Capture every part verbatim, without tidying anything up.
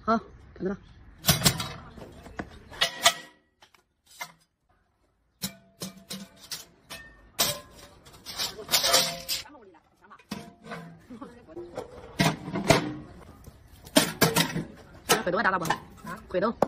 好，看到了。回头还打了不？啊，回头。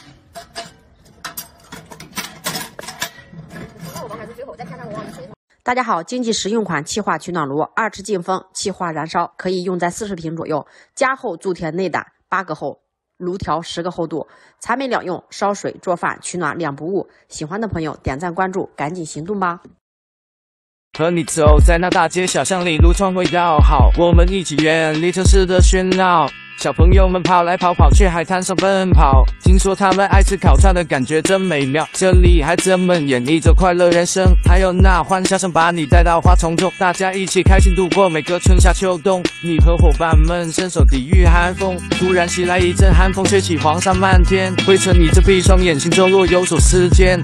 大家好，经济实用款气化取暖炉，二次进风，气化燃烧，可以用在四十平左右。加厚铸铁内胆，八个厚，炉条十个厚度，产品两用，烧水、做饭、取暖两不误。喜欢的朋友点赞关注，赶紧行动吧！ 和你走在那大街小巷里，路窗味道好，我们一起远离城市的喧闹。小朋友们跑来跑跑，去海滩上奔跑。听说他们爱吃烤串的感觉真美妙。这里孩子们演绎着快乐人生，还有那欢笑声把你带到花丛中，大家一起开心度过每个春夏秋冬。你和伙伴们伸手抵御寒风，突然袭来一阵寒风，吹起黄沙漫天，灰尘你这闭双眼，心中若有所思间。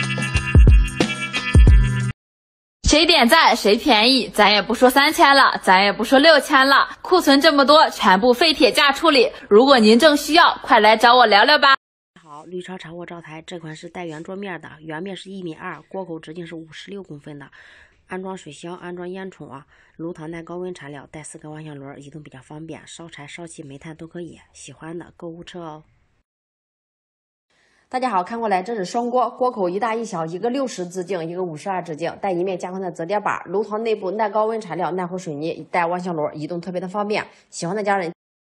谁点赞谁便宜，咱也不说三千了，咱也不说六千了，库存这么多，全部废铁价处理。如果您正需要，快来找我聊聊吧。 好，绿超长卧灶台，这款是带圆桌面的，圆面是一米二，锅口直径是五十六公分的，安装水箱，安装烟囱啊，炉膛带高温材料，带四个万向轮，移动比较方便，烧柴、烧气、煤炭都可以。喜欢的购物车哦。大家好，看过来，这是双锅，锅口一大一小，一个六十直径，一个五十二直径，带一面加宽的折叠板，炉膛内部耐高温材料，耐火水泥，带万向轮，移动特别的方便。喜欢的家人。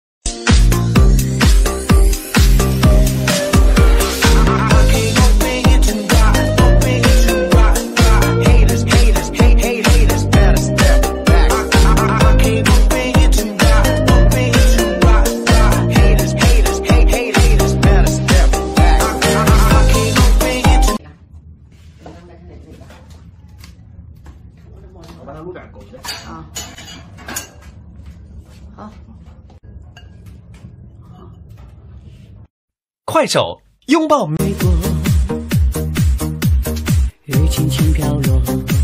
我把它路边勾起来啊，好，好， 快手拥抱美国， 雨轻轻飘落，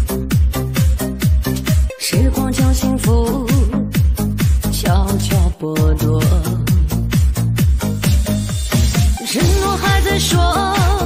时光将幸福悄悄剥夺，承诺还在说。